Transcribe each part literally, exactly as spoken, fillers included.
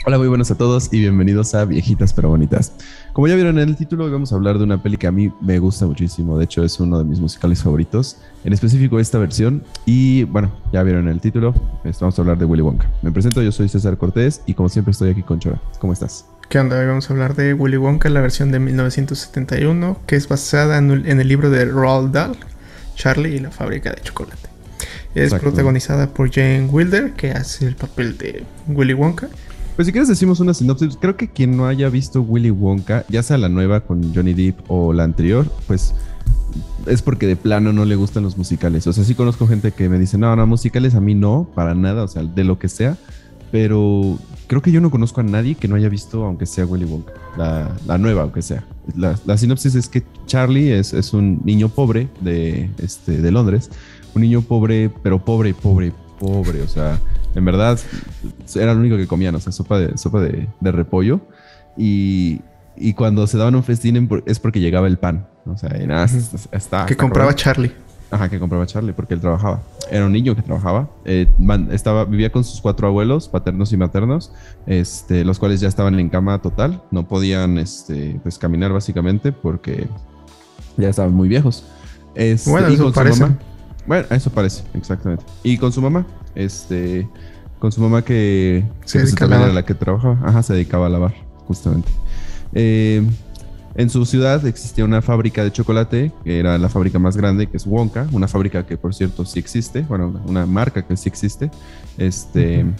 Hola, muy buenas a todos y bienvenidos a Viejitas pero Bonitas. Como ya vieron en el título, hoy vamos a hablar de una peli que a mí me gusta muchísimo. De hecho, es uno de mis musicales favoritos, en específico esta versión. Y bueno, ya vieron en el título, pues, vamos a hablar de Willy Wonka. Me presento, yo soy César Cortés y como siempre estoy aquí con Chora. ¿Cómo estás? ¿Qué onda? Hoy vamos a hablar de Willy Wonka, la versión de mil novecientos setenta y uno, que es basada en, en el libro de Roald Dahl, Charlie y la fábrica de chocolate. Es Exacto. protagonizada por Jane Wilder, que hace el papel de Willy Wonka. Pues si quieres decimos una sinopsis. Creo que quien no haya visto Willy Wonka, ya sea la nueva con Johnny Depp o la anterior, pues es porque de plano no le gustan los musicales. O sea, sí conozco gente que me dice, no, no, musicales a mí no, para nada, o sea, de lo que sea. Pero creo que yo no conozco a nadie que no haya visto, aunque sea Willy Wonka, la, la nueva, aunque sea. La, la sinopsis es que Charlie es, es un niño pobre de, este, de Londres. Un niño pobre, pero pobre, pobre, pobre. O sea, en verdad era lo único que comían, o sea, sopa de, sopa de, de repollo. Y, y cuando se daban un festín es porque llegaba el pan. O sea, y nada, está, está, Que está compraba cabrón. Charlie. Ajá, que compraba Charlie porque él trabajaba. Era un niño que trabajaba. Eh, man, estaba, vivía con sus cuatro abuelos, paternos y maternos, este, los cuales ya estaban en cama total. No podían este, pues, caminar básicamente porque ya estaban muy viejos. Este, Bueno, y eso con su parece. mamá. Bueno, eso parece, exactamente. Y con su mamá, este, con su mamá que, que Se pues dedica a también era lavar. la que trabajaba. Ajá, se dedicaba a lavar, justamente. Eh, en su ciudad existía una fábrica de chocolate, que era la fábrica más grande, que es Wonka, una fábrica que por cierto sí existe, bueno, una, una marca que sí existe, este, Ujú.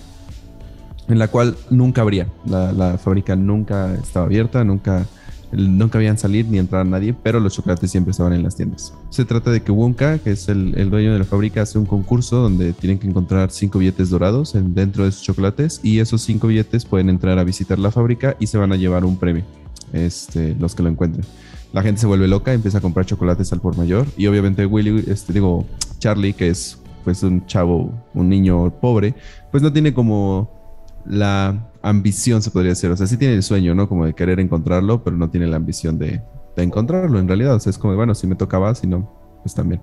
en la cual nunca abría. La, la fábrica nunca estaba abierta, nunca, nunca habían salir ni entrar a nadie, pero los chocolates siempre estaban en las tiendas. Se trata de que Wonka, que es el, el dueño de la fábrica, hace un concurso donde tienen que encontrar cinco billetes dorados en, dentro de sus chocolates y esos cinco billetes pueden entrar a visitar la fábrica y se van a llevar un premio, este, los que lo encuentren. La gente se vuelve loca, empieza a comprar chocolates al por mayor y obviamente Willy, este, digo, Charlie, que es pues un chavo, un niño pobre, pues no tiene como la ambición, se podría decir. O sea, sí tiene el sueño, ¿no? Como de querer encontrarlo, pero no tiene la ambición de, de encontrarlo en realidad. O sea, es como, bueno, si me tocaba, si no, pues también.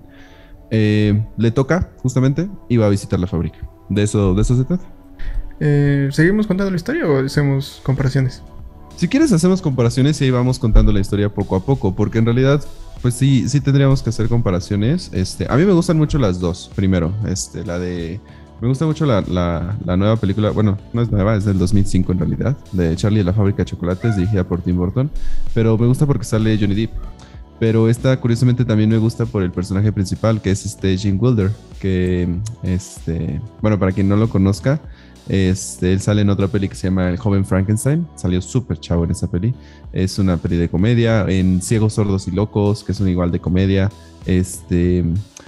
Eh, le toca, justamente, y va a visitar la fábrica. De eso, de eso se trata. Eh, ¿Seguimos contando la historia o hacemos comparaciones? Si quieres, hacemos comparaciones y ahí vamos contando la historia poco a poco, porque en realidad, pues sí, sí tendríamos que hacer comparaciones. Este, a mí me gustan mucho las dos. Primero, este, la de me gusta mucho la, la, la nueva película, bueno, no es nueva, es del dos mil cinco en realidad, de Charlie y la fábrica de chocolates, dirigida por Tim Burton, pero me gusta porque sale Johnny Depp. Pero esta, curiosamente, también me gusta por el personaje principal, que es este Gene Wilder, que, este, bueno, para quien no lo conozca, este, él sale en otra peli que se llama El joven Frankenstein, salió súper chavo en esa peli, es una peli de comedia, en Ciegos, Sordos y Locos, que es un igual de comedia, este...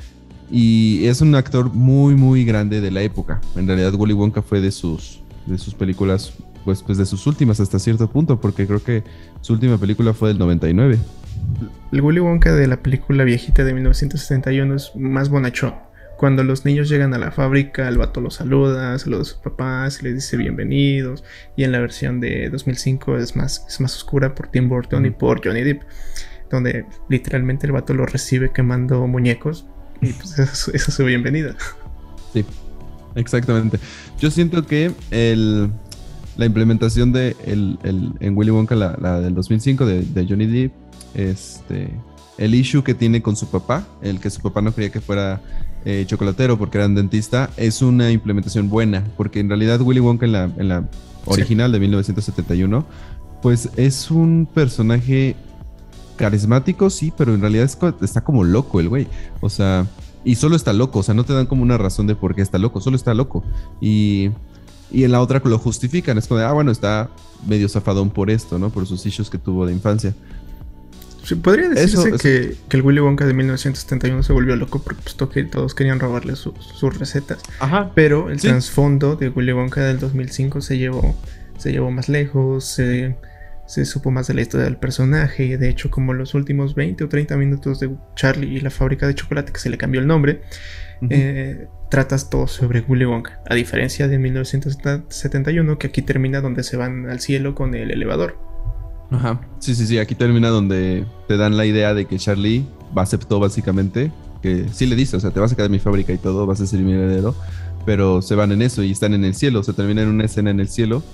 Y es un actor muy, muy grande de la época. En realidad, Willy Wonka fue de sus, de sus películas, pues, pues de sus últimas hasta cierto punto, porque creo que su última película fue del noventa y nueve. El Willy Wonka de la película viejita de mil novecientos setenta y uno es más bonachón. Cuando los niños llegan a la fábrica, el vato los saluda, saluda a sus papás y les dice bienvenidos. Y en la versión de dos mil cinco es más, es más oscura por Tim Burton y por Johnny Depp, donde literalmente el vato los recibe quemando muñecos. Y pues esa, esa es su bienvenida. Sí, exactamente. Yo siento que el, la implementación de el, el, en Willy Wonka, la, la del dos mil cinco de, de Johnny Depp, este, el issue que tiene con su papá, el que su papá no quería que fuera eh, chocolatero porque era un dentista, es una implementación buena, porque en realidad Willy Wonka en la, en la original, sí, de mil novecientos setenta y uno, pues es un personaje carismático, sí, pero en realidad es, está como loco el güey. O sea, y solo está loco, o sea, no te dan como una razón de por qué está loco, solo está loco. Y, y en la otra lo justifican, es como de, ah, bueno, está medio zafadón por esto, ¿no? Por sus issues que tuvo de infancia. Sí, podría decirse eso, eso. Que, que el Willy Wonka de mil novecientos setenta y uno se volvió loco porque pues, to- que todos querían robarle su, sus recetas. Ajá. Pero el Sí. trasfondo de Willy Wonka del dos mil cinco se llevó, se llevó más lejos, se, se supo más de la historia del personaje. Y de hecho, como los últimos veinte o treinta minutos de Charlie y la fábrica de chocolate, que se le cambió el nombre, uh-huh. eh, tratas todo sobre Willy Wonka. A diferencia de mil novecientos setenta y uno, que aquí termina donde se van al cielo con el elevador. Ajá, sí, sí, sí, aquí termina donde te dan la idea de que Charlie aceptó básicamente, que sí le dice, o sea, te vas a quedar en mi fábrica y todo, vas a ser mi heredero, pero se van en eso y están en el cielo, se termina en una escena en el cielo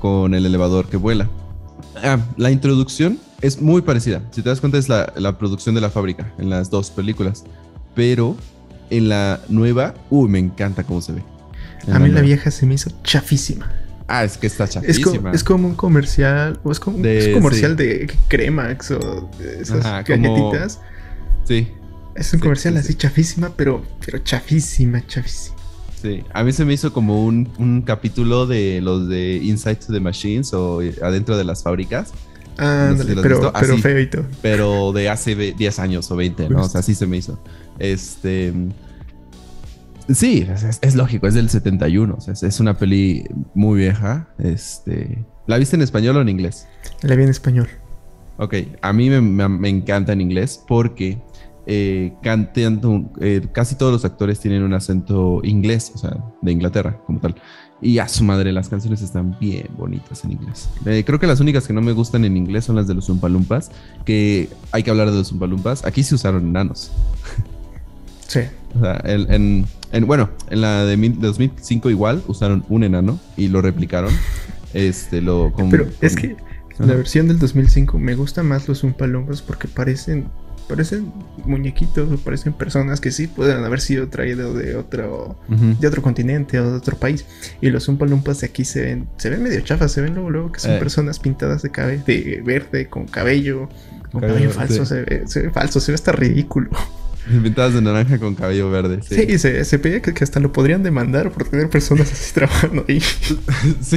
con el elevador que vuela. Ah, la introducción es muy parecida. Si te das cuenta, es la, la producción de la fábrica en las dos películas. Pero en la nueva, uy, me encanta cómo se ve. A mí la vieja se me hizo chafísima. Ah, es que está Es chafísima. como, es como un comercial, o es como De- es un comercial sí. de Cremax o de esas Ajá, como- galletitas. Sí, Es un sí, comercial sí, así sí. chafísima, pero, pero chafísima, chafísima. sí. A mí se me hizo como un, un capítulo de los de Inside to the Machines o adentro de las fábricas. No sé si Ándale, lo has pero, visto. pero Así, feo y todo. pero de hace ve- diez años o veinte, ¿no? O Justo. sea, así se me hizo. Este. Sí, es, es- es lógico, es del setenta y uno. O sea, es, es una peli muy vieja. Este. ¿La viste en español o en inglés? La vi en español. Ok, a mí me, me- me encanta en inglés porque eh, cantan, eh, casi todos los actores tienen un acento inglés, o sea, de Inglaterra como tal. Y a su madre, las canciones están bien bonitas en inglés. Eh, creo que las únicas que no me gustan en inglés son las de los Umpalumpas, que hay que hablar de los Umpalumpas. Aquí se usaron enanos. Sí. O sea, el- en, en- bueno, en la de mil- dos mil cinco igual usaron un enano y lo replicaron. Este, lo, con- Pero con- es que Ajá. la versión del dos mil cinco me gusta más los Umpalumpas porque parecen parecen muñequitos o parecen personas que sí pueden haber sido traídos de otro Ujú. de otro continente o de otro país. Y los Umpalumpas de aquí se ven se ven medio chafas, se ven luego, luego que son Eh. personas pintadas de cabello de verde con cabello, con Cabello, cabello falso, sí. se ve, se ve falso, se ve hasta ridículo. Pintadas de naranja con cabello verde. Sí. Sí, se, se veía que, que hasta lo podrían demandar por tener personas así trabajando ahí. Sí.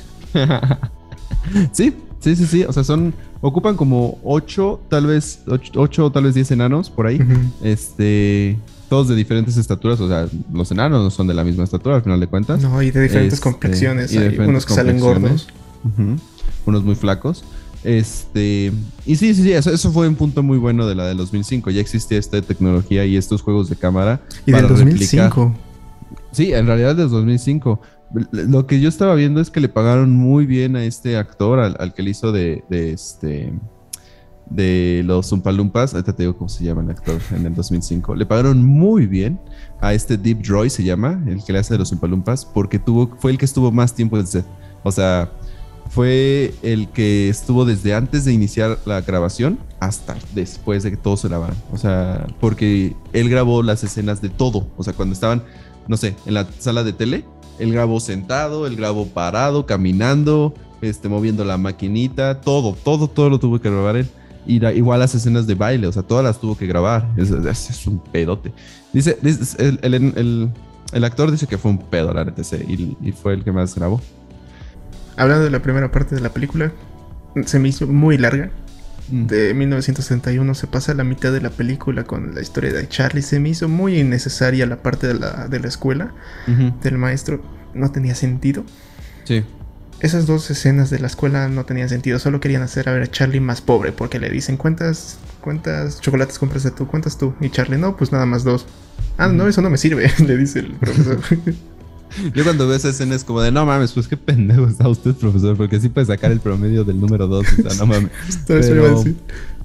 Sí, sí, sí, sí. O sea, son. Ocupan como ocho, tal vez. Ocho, ocho o tal vez diez enanos por ahí. Ujú. Este. Todos de diferentes estaturas. O sea, los enanos no son de la misma estatura al final de cuentas. No, y de diferentes Este, complexiones. y de Hay diferentes unos que salen complexiones. gordos. Ujú. Unos muy flacos. Este. Y sí, sí, sí. Eso, eso fue un punto muy bueno de la del dos mil cinco. Ya existía esta tecnología y estos juegos de cámara. Y para del dos mil replicar. cinco. Sí, en realidad desde dos mil cinco. Lo que yo estaba viendo es que le pagaron muy bien a este actor, al, al que le hizo de, de este de los Umpalumpas. Ahorita te digo cómo se llama el actor en el dos mil cinco. Le pagaron muy bien a este Deep Droy, se llama, el que le hace de los Umpalumpas, porque tuvo, fue el que estuvo más tiempo en set. O sea, fue el que estuvo desde antes de iniciar la grabación hasta después de que todos se grabaran. O sea, porque él grabó las escenas de todo. O sea, cuando estaban, no sé, en la sala de tele, él grabó sentado, él grabó parado, caminando, este, moviendo la maquinita, todo, todo, todo lo tuvo que grabar él. Y da, igual las escenas de baile, o sea, todas las tuvo que grabar. Es, es, es un pedote. Dice, dice el, el, el, el actor dice que fue un pedo, la R T C, y, y fue el que más grabó. Hablando de la primera parte de la película, se me hizo muy larga. Mm. De mil novecientos setenta y uno se pasa la mitad de la película con la historia de Charlie. Se me hizo muy innecesaria la parte de la, de la escuela, Uh-huh. del maestro. No tenía sentido. Sí. Esas dos escenas de la escuela no tenían sentido. Solo querían hacer a ver a Charlie más pobre. Porque le dicen, ¿cuántas, cuántas chocolates compraste tú? ¿Cuántas tú? Y Charlie, no, pues nada más dos. Ah, no, eso no me sirve, le dice el profesor. Yo cuando veo esa escena es como de, no mames, pues qué pendejo está usted, profesor, porque sí puede sacar el promedio del número dos, o sea, no mames. Todo eso iba a Pero- decir.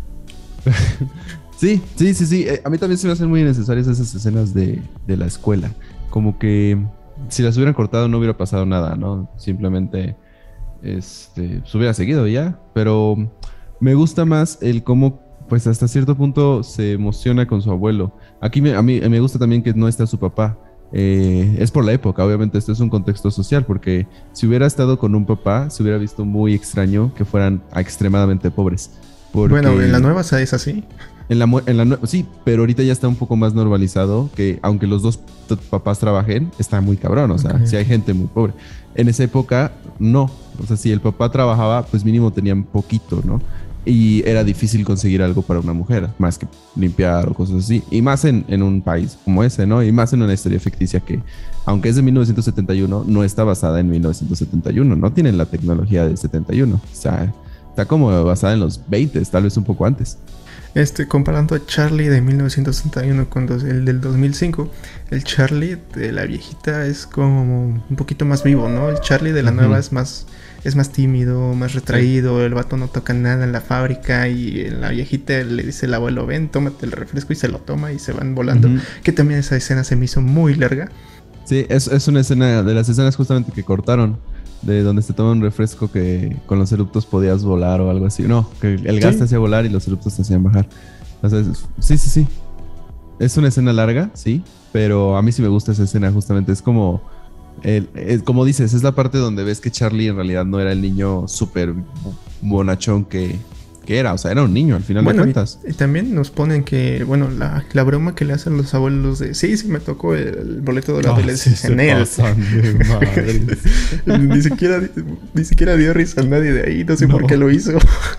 Sí, sí, sí, sí. Eh, a mí también se me hacen muy necesarias esas escenas de, de la escuela. Como que si las hubieran cortado no hubiera pasado nada, ¿no? Simplemente este, se hubiera seguido ya. Pero me gusta más el cómo, pues hasta cierto punto se emociona con su abuelo. Aquí me, a mí me gusta también que no está su papá. Eh, es por la época, obviamente esto es un contexto social, porque si hubiera estado con un papá, se hubiera visto muy extraño que fueran extremadamente pobres. Porque Bueno, en la nueva es así. en la, mu- en la nue- sí, pero ahorita ya está un poco más normalizado que aunque los dos t- papás trabajen, está muy cabrón, o sea, Ok. si hay gente muy pobre. En esa época, no. O sea, si el papá trabajaba, pues mínimo tenían poquito, ¿no? Y era difícil conseguir algo para una mujer, más que limpiar o cosas así. Y más en, en un país como ese, ¿no? Y más en una historia ficticia que, aunque es de mil novecientos setenta y uno, no está basada en mil novecientos setenta y uno. No tienen la tecnología del setenta y uno. O sea, está como basada en los veinte, tal vez un poco antes. Este, comparando a Charlie de mil novecientos sesenta y uno con dos- el del dos mil cinco, el Charlie de la viejita es como un poquito más vivo, ¿no? El Charlie de la Ujú. nueva es más, es más tímido, más retraído, el vato no toca nada en la fábrica y en la viejita le dice el abuelo, ven, tómate el refresco y se lo toma y se van volando. Ujú. Que también esa escena se me hizo muy larga. Sí, es, es una escena de las escenas justamente que cortaron. de donde se toma un refresco que con los eruptos podías volar o algo así. No, que el gas Sí. te hacía volar y los eruptos te hacían bajar. O sea, es- sí, sí, sí. Es una escena larga, sí, pero a mí sí me gusta esa escena justamente. Es como, el- es- como dices, es la parte donde ves que Charlie en realidad no era el niño súper bonachón que, que era. O sea, era un niño al final de Bueno, y, cuentas. y también nos ponen que, bueno, la, la broma que le hacen los abuelos de, sí, sí me tocó el boleto dorado y le dices, en él. de madres. Ni siquiera, ni siquiera dio risa a nadie de ahí, no sé No. por qué lo hizo.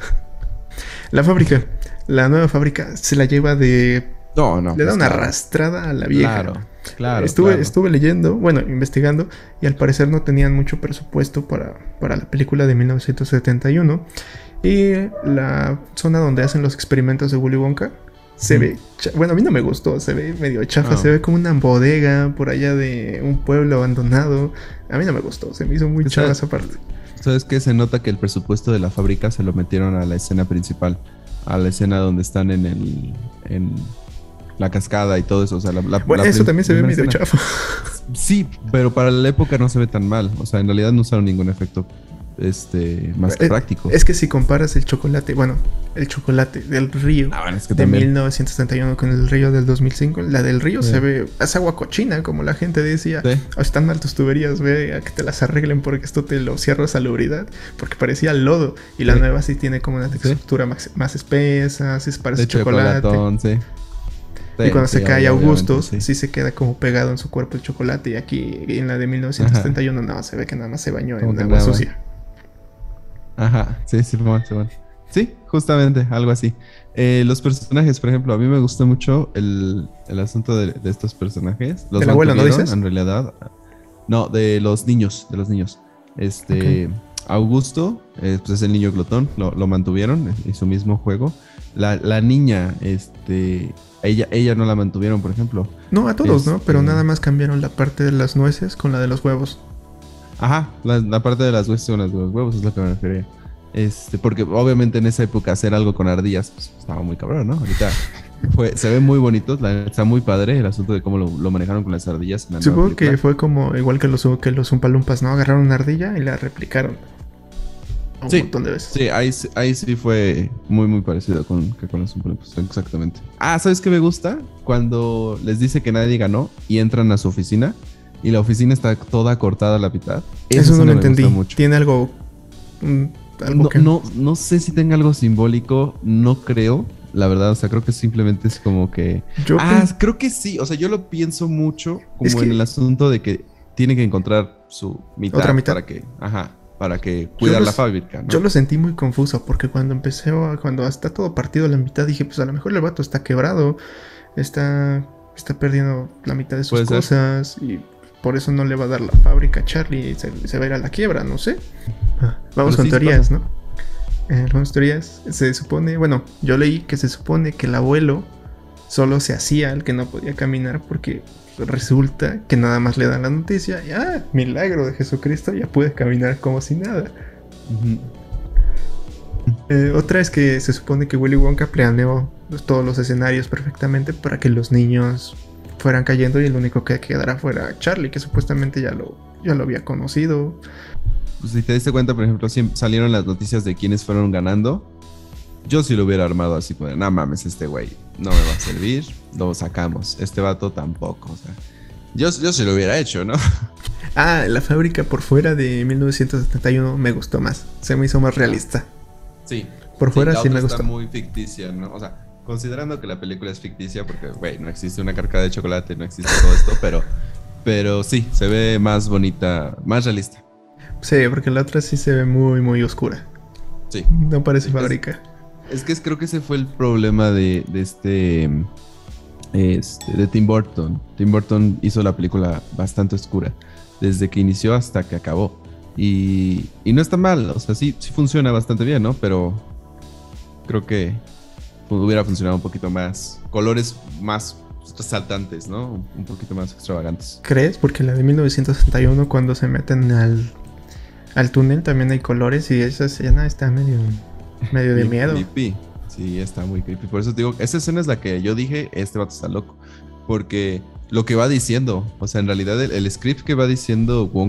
La fábrica, la nueva fábrica se la lleva de... No, no. le da pues una claro. arrastrada a la vieja. Claro, claro. estuve, claro. estuve leyendo, bueno, investigando, y al parecer no tenían mucho presupuesto para, para la película de mil novecientos setenta y uno. Y la zona donde hacen los experimentos de Willy Wonka se Mm. ve, cha- bueno, a mí no me gustó, se ve medio chafa, Ah. se ve como una bodega por allá de un pueblo abandonado. A mí no me gustó, se me hizo muy O sea, chafa esa parte. ¿Sabes qué? Se nota que el presupuesto de la fábrica se lo metieron a la escena principal, a la escena donde están en el en la cascada y todo eso. O sea, la, la- Bueno, la eso prim- también se ve primera medio escena. chafa. Sí, pero para la época no se ve tan mal. O sea, en realidad no usaron ningún efecto este más Eh, práctico. Es que si comparas el chocolate, bueno, el chocolate del río Ah, bueno, es que de también. mil novecientos setenta y uno con el río del dos mil cinco, la del río Sí. se ve, es agua cochina, como la gente decía. Sí. "Oh, están mal tus tuberías, ve a que te las arreglen porque esto te lo cierra salubridad", porque parecía lodo. Y la Sí. nueva sí tiene como una textura más, más espesa, sí parece De chocolate. chocolatón, sí. Y Sí, cuando se sí, cae obviamente, Augustus, sí. sí. se queda como pegado en su cuerpo el chocolate. Y aquí en la de mil novecientos setenta y uno, no, se ve que nada más se bañó Como en que agua nada más. sucia. Ajá, sí, sí, Simón, Simón. Sí, justamente, algo así. Eh, los personajes, por ejemplo, a mí me gusta mucho el, el asunto de, de estos personajes. Los ¿Del abuelo, no mantuvieron, dices? En realidad, no, de los niños, de los niños. Este, Augusto, eh, pues es el niño glotón, lo, lo mantuvieron en su mismo juego. La, la niña, este, ella, ella no la mantuvieron, por ejemplo. No, a todos, ¿no? Este- Pero nada más cambiaron la parte de las nueces con la de los huevos. Ajá, la, la parte de las nueces con las de los huevos es lo que me refería. Este, porque obviamente en esa época hacer algo con ardillas pues, estaba muy cabrón, ¿no? Ahorita fue, se ve muy bonito, la, está muy padre el asunto de cómo lo, lo manejaron con las ardillas. En la nueva Supongo que película. fue como igual que los, que los Umpalumpas, ¿no? Agarraron una ardilla y la replicaron. Un Sí, montón de veces. Sí, ahí, sí- ahí sí fue muy, muy parecido con, que con los Oompa-Loompas, exactamente. Ah, ¿sabes qué me gusta? Cuando les dice que nadie ganó y entran a su oficina y la oficina está toda cortada a la mitad. Esa Eso no escena lo me gusta entendí. mucho. Tiene algo. mm, algo No, que- no, no sé si tenga algo simbólico, no creo, la verdad, o sea, creo que simplemente es como que... Yo ah, pens- creo que sí, o sea, yo lo pienso mucho como Es que- en el asunto de que tiene que encontrar su mitad, ¿Otra mitad? para que, ajá, para que cuidar lo la s- fábrica, ¿no? Yo lo sentí muy confuso porque cuando empecé, a- cuando está todo partido a la mitad, dije, pues a lo mejor el vato está quebrado, está, está perdiendo la mitad de sus Puede ser. cosas y por eso no le va a dar la fábrica a Charlie y se, se va a ir a la quiebra, no sé. Ah, vamos Pero con sí, teorías, pasa. ¿no? Eh, vamos teorías. Se supone, bueno, yo leí que se supone que el abuelo solo se hacía el que no podía caminar porque resulta que nada más le dan la noticia y ah, milagro de Jesucristo, ya puede caminar como si nada. Ujú. Eh, otra es que se supone que Willy Wonka planeó los- todos los escenarios perfectamente para que los niños fueran cayendo y el único que quedara fuera Charlie, que supuestamente ya lo, ya lo había conocido. Pues si te diste cuenta, por ejemplo, si salieron las noticias de quiénes fueron ganando, yo sí lo hubiera armado así como de, no mames, este güey no me va a servir, lo sacamos, este vato tampoco, o sea, yo, yo sí lo hubiera hecho, ¿no? Ah, la fábrica por fuera de mil novecientos setenta y uno me gustó más, se me hizo más realista. Sí. Por fuera la sí, otra me gustó. Está muy ficticia, ¿no? O sea, considerando que la película es ficticia, porque, güey, no existe una carcada de chocolate, no existe todo esto, pero, pero sí, se ve más bonita, más realista. Sí, porque la otra sí se ve muy, muy oscura. Sí. No parece Sí, fábrica. Es que es- creo que ese fue el problema de, de este, este. de Tim Burton. Tim Burton hizo la película bastante oscura. Desde que inició hasta que acabó. Y, y no está mal. O sea, sí, sí funciona bastante bien, ¿no? Pero creo que hubiera funcionado un poquito más. Colores más resaltantes, ¿no? Un poquito más extravagantes. ¿Crees? Porque la de mil novecientos sesenta y uno cuando se meten al, al túnel también hay colores y esa escena está medio, medio de Bien miedo. Creepy. Sí, está muy creepy. Por eso te digo, esa escena es la que yo dije, este vato está loco. Porque lo que va diciendo, o sea, en realidad el, el script que va diciendo Wonka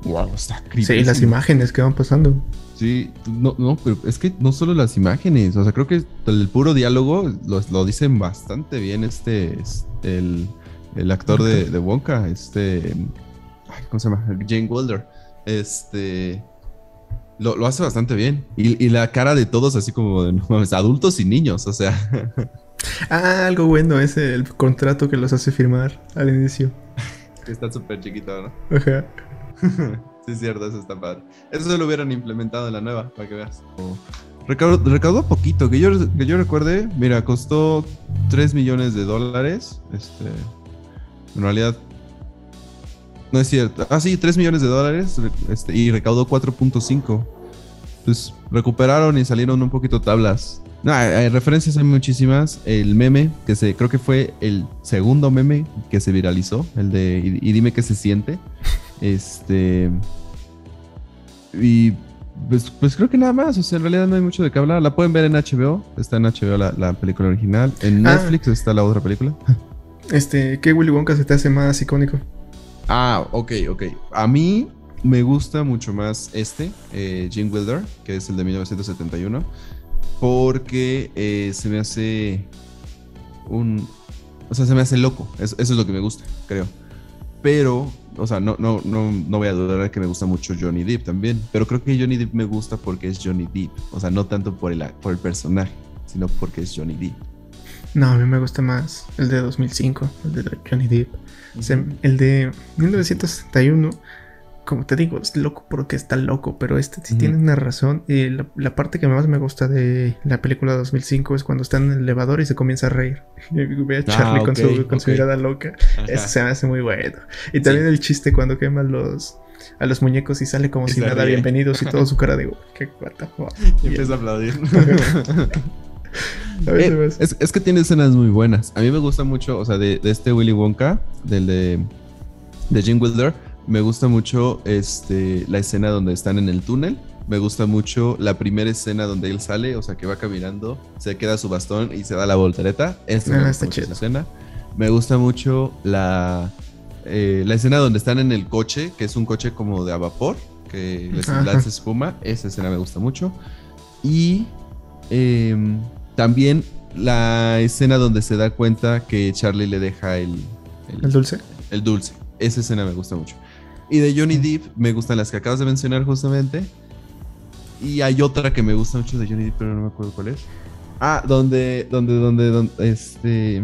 wow, está Sí, las creepísimo. imágenes que van pasando. Sí, no, no, pero es que no solo las imágenes, o sea, creo que el puro diálogo lo, lo dicen bastante bien este, es- el, el El actor actor. de, de Wonka, este, ay, ¿cómo se llama? Jane Wilder. Este, lo, lo hace bastante bien. Y, y la cara de todos así como de, no mames, adultos y niños, o sea, Ah, algo bueno es el contrato que los hace firmar al inicio. que está súper chiquito, ¿no? Ajá. Sí, es cierto, eso está padre. Eso se lo hubieran implementado en la nueva, para que veas. O- Recaudó, recaudó poquito, que yo, que yo recuerde, mira, costó tres millones de dólares. Este, en realidad, no es cierto. Ah, sí, tres millones de dólares este, y recaudó cuatro punto cinco. Pues recuperaron y salieron un poquito tablas. No, hay, hay referencias, hay muchísimas. El meme, que se, creo que fue el segundo meme que se viralizó, el de y, y dime qué se siente. Este. Y pues, pues creo que nada más. O sea, en realidad no hay mucho de qué hablar. La pueden ver en H B O. Está en H B O la, la película original. En Ah, Netflix está la otra película. este, ¿qué Willy Wonka se te hace más icónico? Ah, ok, ok. A mí me gusta mucho más este, eh, Gene Wilder, que es el de mil novecientos setenta y uno, porque eh, se me hace un... O sea, se me hace loco. Es- eso es lo que me gusta, creo. Pero, o sea, no, no, no, no voy a dudar de que me gusta mucho Johnny Depp también. Pero creo que Johnny Depp me gusta porque es Johnny Depp. O sea, no tanto por el, por el personaje, sino porque es Johnny Depp. No, a mí me gusta más el de dos mil cinco, el de Johnny Depp. Se- Ujú. el de mil novecientos setenta y uno, como te digo, es loco porque está loco, pero este sí tiene Ujú. una razón. Y la, la parte que más me gusta de la película de dos mil cinco es cuando está en el elevador y se comienza a reír. Y ve a Ah, Charlie con ok, su, con ok. su mirada loca. Eso Ajá. se me hace muy bueno. Y también Sí, el chiste cuando quema los, a los muñecos y sale como y si se nada, ríe. bienvenidos y todo su cara de, ¿qué what the fuck? Y Y empieza a él, aplaudir. a veces Eh, me hace- es, es que tiene escenas muy buenas. A mí me gusta mucho, o sea, de, de este Willy Wonka, del de, de Gene Wilder, me gusta mucho este, la escena donde están en el túnel. Me gusta mucho la primera escena donde él sale, o sea, que va caminando, se queda su bastón y se da la voltereta. Esta me Ah, gusta está mucho esa chido. escena. Me gusta mucho la, eh, la escena donde están en el coche, que es un coche como de a vapor, que les Ajá. lanza espuma. Esa escena me gusta mucho. Y eh, también la escena donde se da cuenta que Charlie le deja el, el, ¿El dulce? el dulce. Esa escena me gusta mucho. Y de Johnny Depp me gustan las que acabas de mencionar justamente. Y hay otra que me gusta mucho de Johnny Depp, pero no me acuerdo cuál es. Ah, donde, donde, donde, donde, este...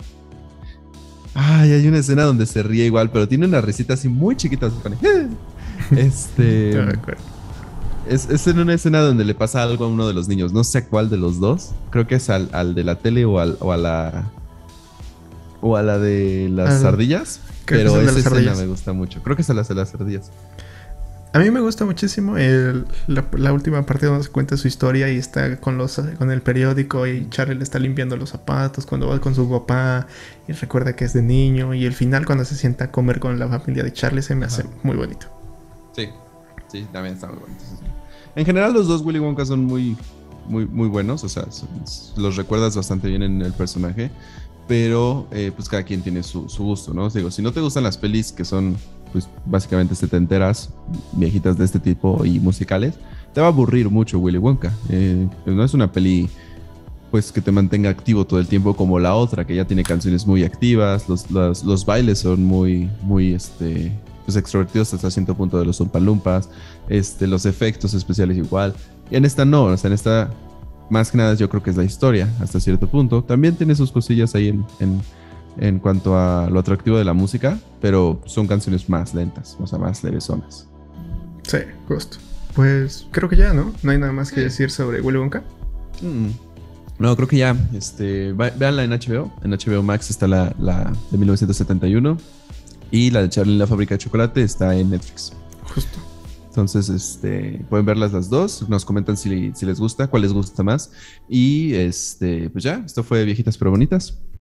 Ay, hay una escena donde se ríe igual, pero tiene una risita así muy chiquita. Se pone, este... No me acuerdo. Es, es en una escena donde le pasa algo a uno de los niños. No sé a cuál de los dos. Creo que es al, al de la tele o, al, o a la. O a la de las Al- ardillas. creo que es Pero el de esa las escena ardillas. me gusta mucho. Creo que es a las de las ardillas. A mí me gusta muchísimo el- la, la última parte donde se cuenta su historia y está con los con el periódico y Charlie le está limpiando los zapatos cuando va con su papá y recuerda que es de niño y el final cuando se sienta a comer con la familia de Charlie se me hace Ajá. muy bonito. Sí, sí, también está muy bueno. En general, los dos Willy Wonka son muy, muy, muy buenos. O sea, son- los recuerdas bastante bien en el personaje. Pero, eh, pues cada quien tiene su, su gusto, ¿no? Os digo, si no te gustan las pelis que son, pues básicamente setenteras, viejitas de este tipo y musicales, te va a aburrir mucho Willy Wonka. Eh, pues, no es una peli, pues que te mantenga activo todo el tiempo como la otra, que ya tiene canciones muy activas, los, los, los bailes son muy, muy, este, pues extrovertidos hasta cierto punto de los Lumpas, este, los efectos especiales igual. Y en esta no, o sea, en esta más que nada yo creo que es la historia hasta cierto punto. También tiene sus cosillas ahí en, en, en cuanto a lo atractivo de la música, pero son canciones más lentas, o sea, más levesonas. Sí, justo. Pues creo que ya, ¿no? No hay nada más que Sí. decir sobre Willy Wonka. Mm. No, creo que ya, este, va- véanla en H B O. En H B O Max está la, la de mil novecientos setenta y uno y la de Charlie y la fábrica de chocolate está en Netflix. Justo. Entonces, este, pueden verlas las dos. Nos comentan si, si les gusta, cuál les gusta más. Y este, pues ya, esto fue Viejitas pero Bonitas.